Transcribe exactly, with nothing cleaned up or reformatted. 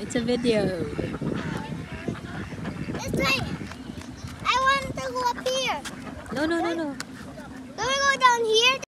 It's a video. It's like, I want to go up here. No, no, no, no. Can we go down here?